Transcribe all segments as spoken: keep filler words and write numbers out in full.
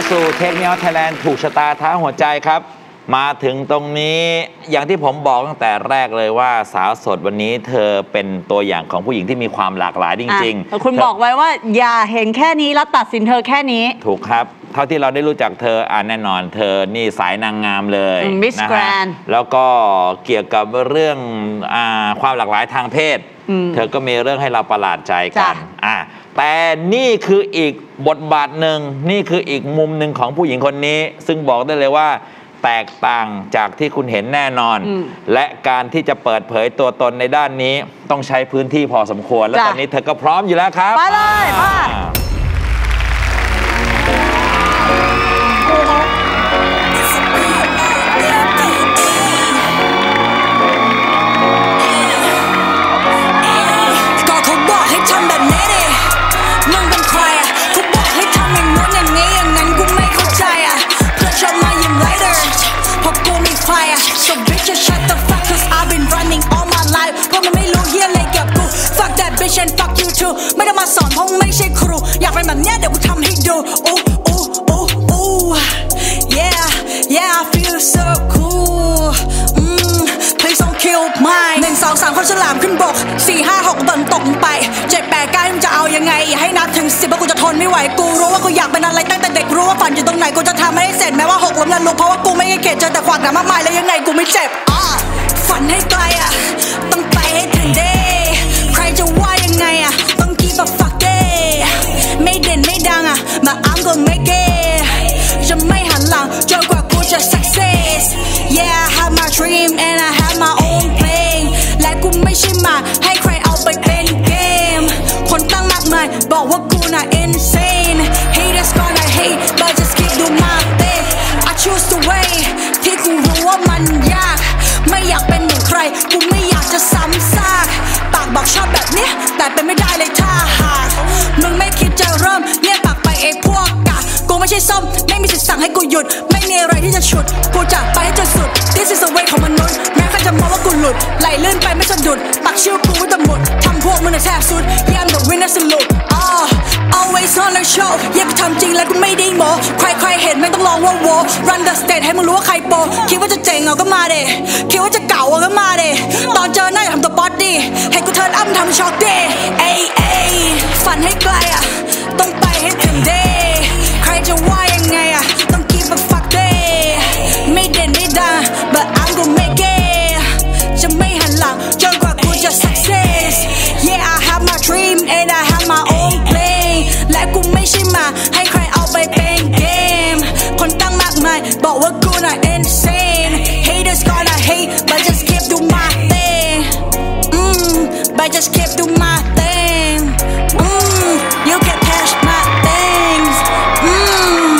สู่เทคนิคไทยแลนด์ถูกชะตาท้าหัวใจครับมาถึงตรงนี้อย่างที่ผมบอกตั้งแต่แรกเลยว่าสาวสดวันนี้เธอเป็นตัวอย่างของผู้หญิงที่มีความหลากหลายจริงๆคุณบอกไว้ว่าอย่าเห็นแค่นี้แล้วตัดสินเธอแค่นี้ถูกครับเท่าที่เราได้รู้จักเธออ่าแน่นอนเธอนี่สายนางงามเลยมิสแกรนด์แล้วก็เกี่ยวกับเรื่องอ่าความหลากหลายทางเพศเธอก็มีเรื่องให้เราประหลาดใจกันอ่าแต่นี่คืออีกบทบาทหนึ่งนี่คืออีกมุมหนึ่งของผู้หญิงคนนี้ซึ่งบอกได้เลยว่าแตกต่างจากที่คุณเห็นแน่นอนและการที่จะเปิดเผยตัวตนในด้านนี้ต้องใช้พื้นที่พอสมควรและตอนนี้เธอก็พร้อมอยู่แล้วครับไปเลยมา So bitch just shut the fuck cause I've been running all my life เพราะมันไม่รู้เหี้ยอะไรกับกู Fuck that bitch and fuck you too ไม่ต้องมาสอนเพราะไม่ใช่ครูอยากเป็นแบบเนี้ยเดี๋ยวกูทำให้ดู Ooh ooh ooh ooh Yeah yeah I feel so cool mm, Please don't kill mine หนึ่งสองสามคนฉลามขึ้นบกสี่ห้าหกบนตกไปเจ็ดแปดเก้ามึงจะเอายังไงอย่าให้นับถึงสิบว่ากูจะทนไม่ไหวกูรู้ว่ากูอยากเป็นอะไรตั้งแต่เด็กรู้ว่าฝันอยู่ตรงไหนกูจะทำให้เสร็จแม้ว่าหกล้มแล้วลุกเพราะว่ากูไม่เข็ดเจอแต่ขวากหนามากมายแล้วยังไงกูไม่เจ็บฝันให้ไกลอ่ะต้องไปให้ถึง day ใครจะว่ายังไงอ่ะต้อง keep a fuck day ไม่เด่นไม่ดังอ่ะมา I'm gonna make it จะไม่หันหลังจนกว่ากูจะ success Yeah I have my dream and I have my own plane และกูไม่ใช่มาให้ใครเอาไปเป็นเกมคนตั้งมากมายบอกว่ากูน่ะ insane Haters gonna hate but just keep do my thing I choose the way ที่กูรู้ว่ามันยากไม่อยากเป็นเหมือนใครกูไม่อยากจะซ้ำซากปากบอกชอบแบบเนี้ยแต่เป็นไม่ได้เลยถ้าหากมึงไม่คิดจะเริ่มเรียกปากไปไอ้พวกกะกูไม่ใช่ส้มไม่มีสิทธิ์สั่งให้กูหยุดไม่มีอะไรที่จะฉุดกูจะไปให้จนสุด This is the way ของมนุษย์แม้ใครจะมองว่ากูหลุดไหลลื่นไปไม่สะดุดปักชื่อกูไว้ตะหมุดทำพวกมึงน่ะแทบสุดย้ำ the winner สรุปอ๋อ always on the show อย่าไปทำจริงแล้วกูไม่ได้โมใครๆเห็นไม่ต้องลองว่าโว run the stage ให้มึงรู้ว่าใครโปคิดว่าจะเจ๋งเอาก็มาเดคิดว่าจะเก่าเอาก็มาเดตอนเจอหน้าอย่าทำตัวบอสดิให้กูเทิร์นอัพทำช็อกเดเอ้ยเอ้ยฝันให้ไกลอ่ะต้องไปให้ถึง day ใครจะว่ายังไงอ่ะต้อง keep a fuck day ไม่เด่นไม่ดัง but I'm gonna make it จะไม่หันหลังจนกว่ากูจะ success Yeah I have my dream and I have my own plane และกูไม่ใช่มาให้ใครเอาไปเป็นเกมคนตั้งมากมายบอกว่ากูน่ะ insane Haters gonna hate but just keep do my thing mm, but just keep do my thing mm, you can touch my things mm,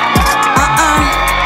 uh-uh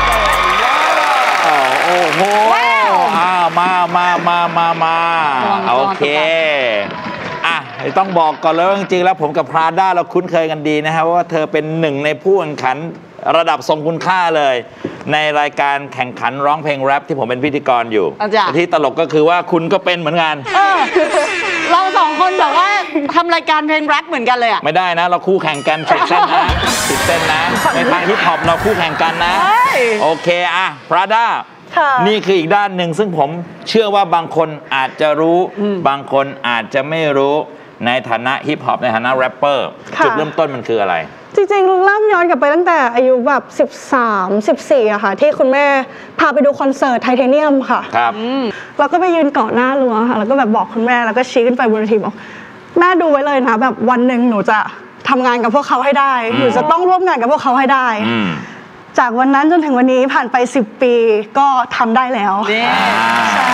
โอ้โหอ้าวมามามามามาโอเคอ่ะต้องบอกก่อนเลยว่าจริงๆแล้วผมกับพราด้าเราคุ้นเคยกันดีนะครับว่าเธอเป็นหนึ่งในผู้แข่งขันระดับทรงคุณค่าเลยในรายการแข่งขันร้องเพลงแรปที่ผมเป็นพิธีกรอยู่ที่ตลกก็คือว่าคุณก็เป็นเหมือนกันเราสองคนแบบว่าทำรายการเพลงแรปเหมือนกันเลยอ่ะไม่ได้นะเราคู่แข่งกันสิบเส้นนะสิบเส้นนะในทางฮิปฮอปเราคู่แข่งกันนะโอเคอ่ะพราด้านี่คืออีกด้านหนึ่งซึ่งผมเชื่อว่าบางคนอาจจะรู้บางคนอาจจะไม่รู้ในฐานะฮิปฮอปในฐานะแรปเปอร์จุดเริ่มต้นมันคืออะไรจริงๆเริ่มย้อนกลับไปตั้งแต่อายุแบบสิบสาม สิบสี่อะค่ะที่คุณแม่พาไปดูคอนเสิร์ตไทเทเนียมค่ะครับแล้วก็ไปยืนเกาะหน้ารั้วค่ะแล้วก็แบบบอกคุณแม่แล้วก็ชี้ขึ้นไปบนเวทีบอกแม่ดูไว้เลยนะแบบวันหนึ่งหนูจะทำงานกับพวกเขาให้ได้หนูจะต้องร่วมงานกับพวกเขาให้ได้จากวันนั้นจนถึงวันนี้ผ่านไปสิบปีก็ทำได้แล้วใช่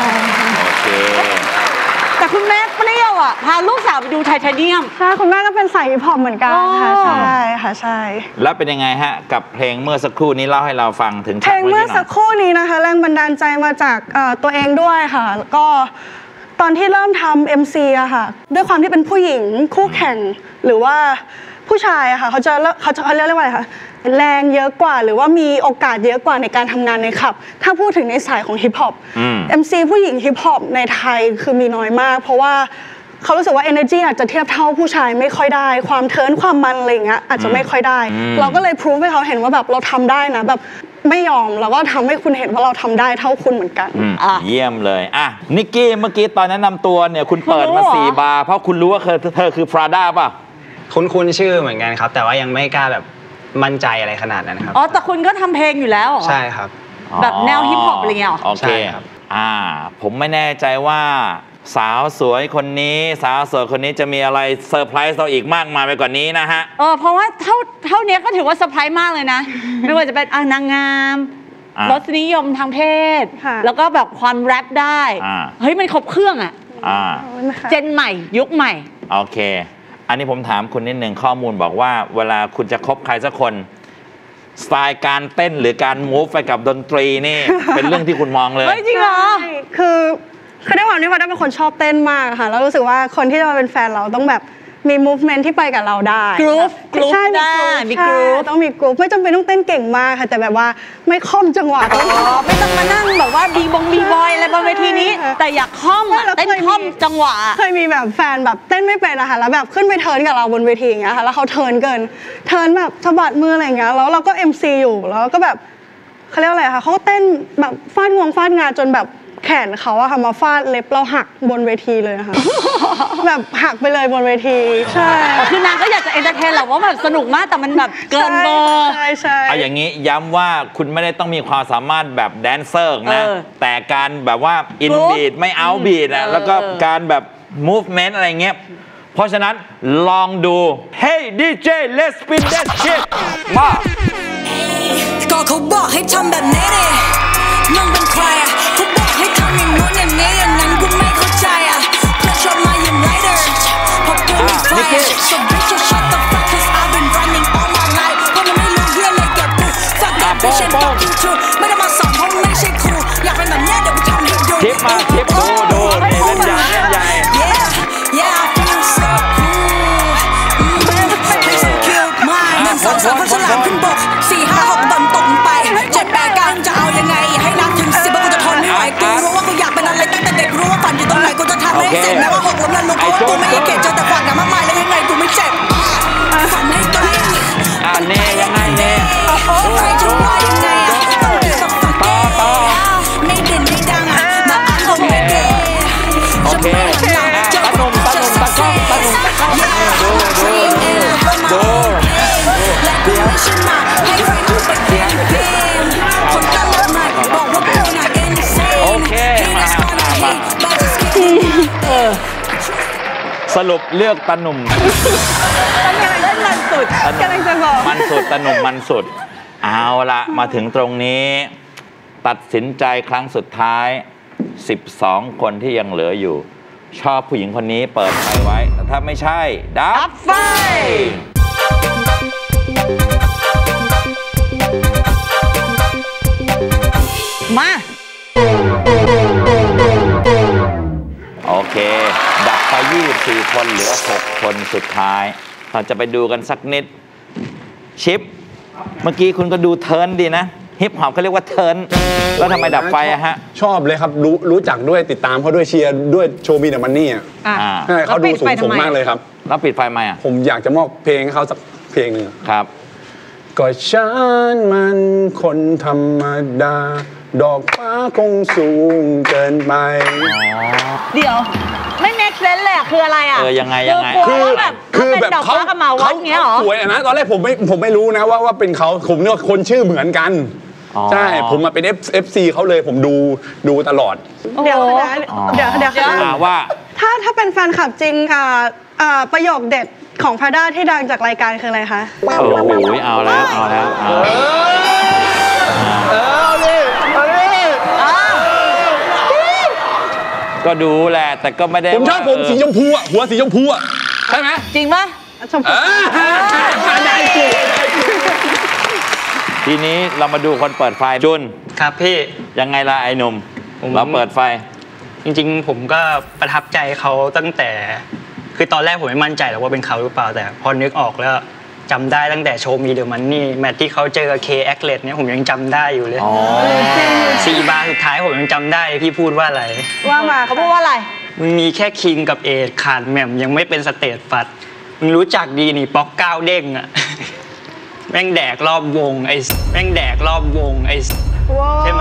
แต่คุณแม่เปรี้ยวอ่ะพาลูกสาวไปดูไทเทเนียมใช่คุณแม่ก็เป็นสายฮิปฮอปเหมือนกันค่ะใช่ค่ะใช่แล้วเป็นยังไงฮะกับเพลงเมื่อสักครู่นี้เล่าให้เราฟังถึงเพลงเมื่อสักครู่นี้นะคะแรงบันดาลใจมาจากตัวเองด้วยค่ะก็ตอนที่เริ่มทำ เอ็ม ซี อะค่ะด้วยความที่เป็นผู้หญิงคู่แข่งหรือว่าผู้ชายอะค่ะเขาจะเขาจะเขาเรียกว่าอะไรคะแรงเยอะกว่าหรือว่ามีโอกาสเยอะกว่าในการทำงานในคลับถ้าพูดถึงในสายของฮิปฮอป เอ็ม ซี ผู้หญิงฮิปฮอปในไทยคือมีน้อยมากเพราะว่าเขารู้สึกว่า energy อาจจะเทียบเท่าผู้ชายไม่ค่อยได้ความเทิร์นความมันอะไรอย่างเงี้ยอาจจะไม่ค่อยได้เราก็เลยพิสูจให้เขาเห็นว่าแบบเราทำได้นะแบบไม่ยอมแล้วก็ทำให้คุณเห็นว่าเราทำได้เท่าคุณเหมือนกันเยี่ยมเลยอ่ะนิกกี้เมื่อกี้ตอนแนะนำตัวเนี่ยคุณเปิดมาสี่บาร์เพราะคุณรู้ว่าเธอคือพราด้าป่ะคุ้นๆชื่อเหมือนกันครับแต่ว่ายังไม่กล้าแบบมั่นใจอะไรขนาดนั้นครับอ๋อแต่คุณก็ทำเพลงอยู่แล้วใช่ครับแบบแนวฮิปฮอปอะไรเงี้ยโอเคครับอ่าผมไม่แน่ใจว่าสาวสวยคนนี้สาวสวยคนนี้จะมีอะไรเซอร์ไพรส์เราอีกมากมายไปกว่านี้นะฮะเออเพราะว่าเท่าเท่านี้ก็ถือว่าเซอร์ไพรส์มากเลยนะ ไม่ว่าจะเป็นนางงามรสนิยมทางเพศแล้วก็แบบความแรปได้เฮ้ยมันครบเครื่องอ่ะเจนใหม่ยุคใหม่โอเคอันนี้ผมถามคุณนิดหนึ่งข้อมูลบอกว่าเวลาคุณจะคบใครสักคนสไตล์การเต้นหรือการมูฟไปกับดนตรีนี่ เป็นเรื่องที่คุณมองเลยเฮ้ยจริงเหรอคือคือด้วยความที่ว่าได้เป็นคนชอบเต้นมากค่ะแล้วรู้สึกว่าคนที่จะมาเป็นแฟนเราต้องแบบมี movement ที่ไปกับเราได้กรุ๊ปกรุ๊ปได้มีกรุ๊ปต้องมีกรุ๊ปไม่จำเป็นต้องเต้นเก่งมากค่ะแต่แบบว่าไม่ค่อมจังหวะไม่ต้องมานั่งแบบว่าบีบงบีบอยอะไรบนเวทีนี้แต่อยากค่อมเต้นค่อมจังหวะเคยมีแบบแฟนแบบเต้นไม่เป็นนะคะแล้วแบบขึ้นไปเทิร์นกับเราบนเวทีอย่างเงี้ยค่ะแล้วเขาเทิร์นเกินเทิร์นแบบสะบัดมืออะไรอย่างเงี้ยแล้วเราก็ เอ็ม ซี อยู่แล้วก็แบบเขาเรียกอะไรคะเขาก็เต้นแบบฟาดงวงฟาดงาจนแบบแขนเขาอะค่ะมาฟาดเล็บเราหักบนเวทีเลยค่ะ แบบหักไปเลยบนเวทีใช่คือนางก็อยากจะเอนเตอร์เทนแหละว่าแบบสนุกมากแต่มันแบบเกินเบอร์ใช่ใช่เอาอย่างนี้ย้ำว่าคุณไม่ได้ต้องมีความสามารถแบบแดนเซอร์นะแต่การแบบว่าอินบีดไม่เอาบีดนะแล้วก็การแบบมูฟเมนต์อะไรเงี้ยเพราะฉะนั้นลองดู Hey ดี เจ Let's spin that shit มาก็เขาบอกให้ทำแบบนี้ดิมึงเป็นใครอ่ะเขาบอกให้ทำอย่างโน้นอย่างนี้อย่างนั้นกูไม่เข้าใจอ่ะเพื่อชอบมาอย่างไรเดอร์พอกูเป็นใคร so bitch just shut the fuck cause I've been running all my life เพราะมันไม่รู้เรื่องเลยกับกู fuck that bitch and fuck you too ไม่ได้มาสอนเพราะไม่ใช่ครูอยากเป็นแบบนี้เดี๋ยวกูทำให้ดูทิปมาทิปดูดูนี่เล่นใหญ่เล่นใหญ่ yeah yeah I feel so cool please kill my หนึ่งสองสามพันฉลามขึ้นบกสี่ห้าหกบนตกไปเจ็ดแปดเก้าจะเอายังไงให้นับถึงสิบกูจะทนไม่ไหวกูรู้ว่ากูอยากเป็นอะไรตั้งแต่เด็กรู้ว่าฝันอยู่ตรงไหนกูจะทำให้เสร็จแม้ว่าหกล้มแล้วลุกเพราะว่ากูไม่เก่งเจอแต่ฝันมากมายแล้วยังไงกูไม่เจ็บฝันให้ไกลอ่าเน่ยังไงเน่ใครจะว่ายังไงต้องเดือดกับฝันต่อไม่เด่นไม่ดังอ่ะมาอ่านคงไม่เก่งโอเคตะนุ่มตะนุ่มตะก้องตะนุ่มตะก้องดูดูดูและกูไม่ใช่หมาให้ใครรู้ไปเก่งคนตลกมาบอกว่ากูน่ะ insane โอเคมามาสรุปเลือกตะนุ่มตะนุ่มเล่นมันสุดกำลังจะบอกมันสุดตะนุ่มมันสุดเอาละมาถึงตรงนี้ตัดสินใจครั้งสุดท้ายสิบสองคนที่ยังเหลืออยู่ชอบผู้หญิงคนนี้เปิดไฟไว้แต่ถ้าไม่ใช่ดับไฟมาโอเคดับไปยี่สิบสี่คนเหลือหกคนสุดท้ายเราจะไปดูกันสักนิดชิปเมื่อกี้คุณก็ดูเทิร์นดีนะฮิปฮอปเขาเรียกว่าเทิร์นแล้วทำไมดับไฟอะฮะชอบเลยครับรู้รู้จักด้วยติดตามเขาด้วยเชียร์ด้วยโชว์มีเดอะมันนี่อ่ะเขาดูสูงส่งมากเลยครับแล้วปิดไฟไหมอ่ะผมอยากจะมอบเพลงให้เขาสักเพลงหนึ่งครับก็ฉันมันคนธรรมดาดอกฟ้าคงสูงเกินไปเดี๋ยวไม่เมคเซนส์เลยคืออะไรอ่ะเออยังไงยังไงคือแบบคือแบบเขาเขาสวยนะตอนแรกผมไม่ผมไม่รู้นะว่าว่าเป็นเขาผมนึกว่าคนชื่อเหมือนกันใช่ผมมาเป็น เอฟ ซี เขาเลยผมดูดูตลอดเดี๋ยวเดี๋ยวเดี๋ยวว่าถ้าถ้าเป็นแฟนคลับจริงอ่าอ่าประโยคเด็ดของพาด้าที่ดังจากรายการคืออะไรคะโอ้โหเอาแล้วเอาแล้วเออเอาดิเอาดิก็ดูแหละแต่ก็ไม่ได้ผมชอบผมสีชมพูอ่ะหัวสีชมพูอ่ะใช่ไหมจริงปะชมพูได้สิทีนี้เรามาดูคนเปิดไฟจุนครับพี่ยังไงล่ะไอ้หนุ่มเราเปิดไฟจริงๆผมก็ประทับใจเขาตั้งแต่คือตอนแรกผมไม่มั่นใจหรอกว่าเป็นเขาหรือเปล่าแต่พอนึกออกแล้วจำได้ตั้งแต่โชว์มีเดอะมันนี่แมตช์ที่เขาเจอกับเคแอคเลตเนี่ยผมยังจำได้อยู่เลยสี่บาร์สุดท้ายผมยังจำได้พี่พูดว่าอะไรว่ามาเขาพูดว่าอะไรมึงมีแค่คิงกับเอดขาดแหม่มยังไม่เป็นสเตทฟัดมึงรู้จักดีนี่ป๊อกก้าวเด้งอะแม่งแดกรอบวงไอ้แม่งแดกรอบวงไอ้ใช่ไหม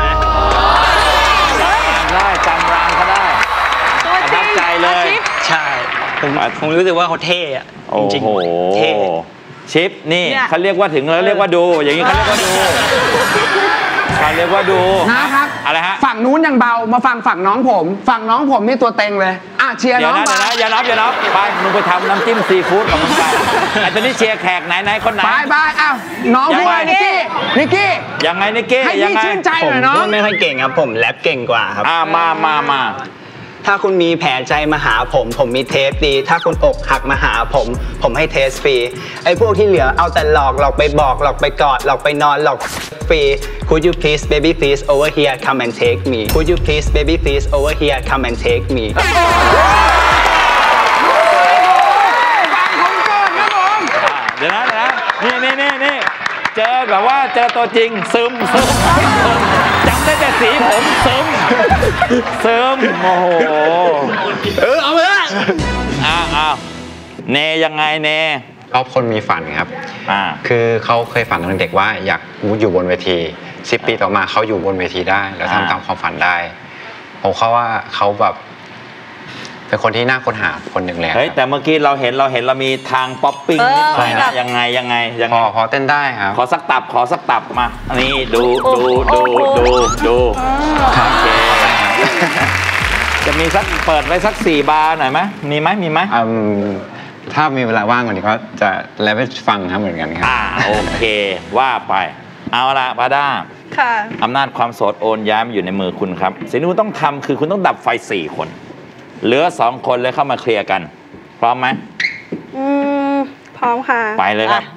ได้จำรางเขาได้ประทับใจเลยใช่ผมผมรู้สึกว่าเขาเท่อะจริงๆเท่ชิปนี่เขาเรียกว่าถึงแล้วเรียกว่าดูอย่างนี้เขาเรียกว่าดูเขาเรียกว่าดูนะครับอะไรฮะฝั่งนู้นยังเบามาฟังฝั่งน้องผมฝั่งน้องผมนี่ตัวเต็งเลยอ่ะเชียร์น้องมาอย่านับอย่านับไปมึงไปทำน้ำจิ้มซีฟู้ดของมึงไปไอ้ตัวนี้เชียร์แขกไหนไหนคนไหนไปไปอ้าวน้องพี่นิกกี้นิกกี้ยังไงนิกกี้ให้พี่ชื่นใจหน่อยน้องผมไม่ค่อยเก่งครับผมแรปเก่งกว่าครับอ่ามามามาถ้าคุณมีแผลใจมาหาผมผมมีเทปดีถ้าคุณอกหักมาหาผมผมให้เทสฟรีไอ้พวกที่เหลือเอาแต่หลอกหลอกไปบอกหลอกไปกอดหลอกไปนอนหลอกฟรี Could you please baby please over here come and take me Could you please baby please over here come and take me เดี๋ยวนะเดี๋ยวนะนี่นี่นี่นี่เจอแบบว่าเจอตัวจริงซึมซึมจำได้แต่สีผมซึมซึมโอ้โหเออเอาไปเลยอ้าวอ้าวเนยังไงเนเขาคนมีฝันครับอ่าคือเขาเคยฝันตอนเด็กว่าอยากอยู่บนเวทีสิบปีต่อมาเขาอยู่บนเวทีได้แล้วทำตามความฝันได้ผมเขาว่าเขาแบบเป็นคนที่น่าค้นหาคนหนึ่งเลยเฮ้ยแต่เมื่อกี้เราเห็นเราเห็นเรามีทางป๊อปปิ้งนิดหน่อยนะยังไงยังไงยังไงพอพอเต้นได้ครับขอสักตับขอสักตับมาอันนี้ดูดูดูดูดูโอเคจะมีสักเปิดไว้สักสี่บาร์หน่อยไหมมีไหมมีไหมถ้ามีเวลาว่างกว่านี้ก็จะแล้วไปฟังครับเหมือนกันครับอ่าโอเคว่าไปเอาละพาด้าค่ะอำนาจความโสดโอนย้ายมาอยู่ในมือคุณครับสิ่งที่คุณต้องทำคือคุณต้องดับไฟสี่คนเหลือสองคนเลยเข้ามาเคลียร์กันพร้อมไหมอืมพร้อมค่ะไปเลยครับ